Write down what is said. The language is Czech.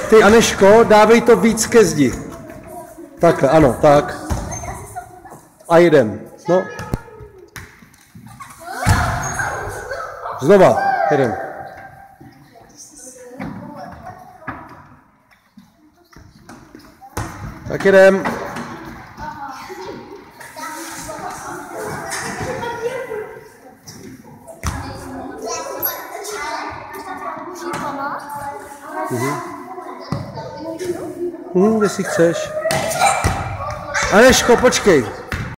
ty, Aneško, dávej to víc ke zdi. Takhle, ano, tak. A jedem. No. Znova, jedem. Tak jedem. Jestli chceš. Aneško, počkej.